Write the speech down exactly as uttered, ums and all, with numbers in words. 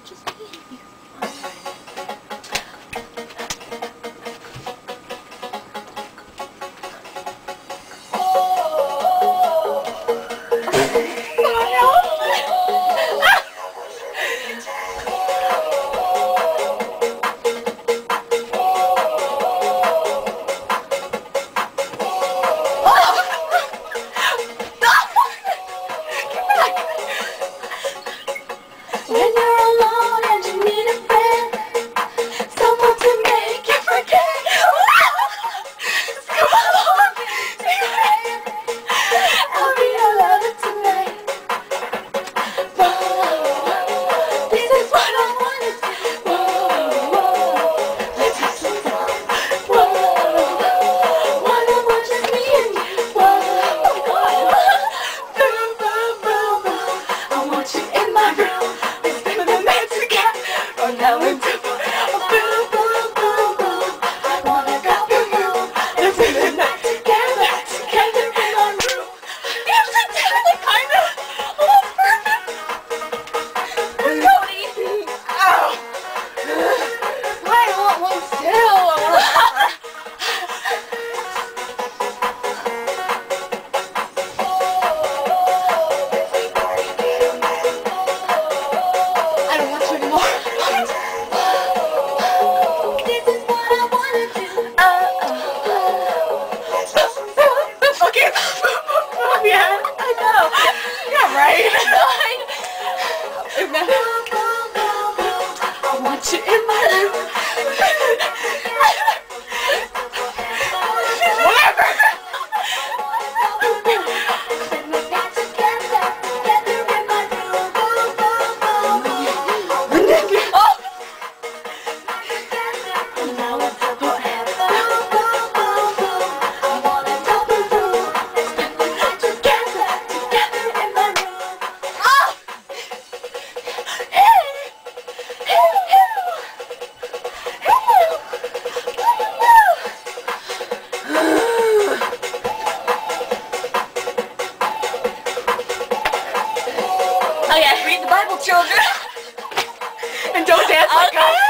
just me and you. When you're alone and you need a friend, someone to make you forget. Come on, I'll be your lover tonight. Whoa, this is what I wanna do. Whoa, whoa, let's have some fun. Whoa, one on one, just me and you. Whoa, boom, boom, boom, boom. I want you in my room. Now we're boom, boom, boom, boom. I wanna go boom, boom. Let's do the night together, together in my room. You have to do it kind of almost perfect. Cody, ow! I want one too. I don't want you anymore. Okay, yeah, I know. Yeah, right. I want you in my room. Whatever. Oh yeah, read the Bible, children. And don't dance like us.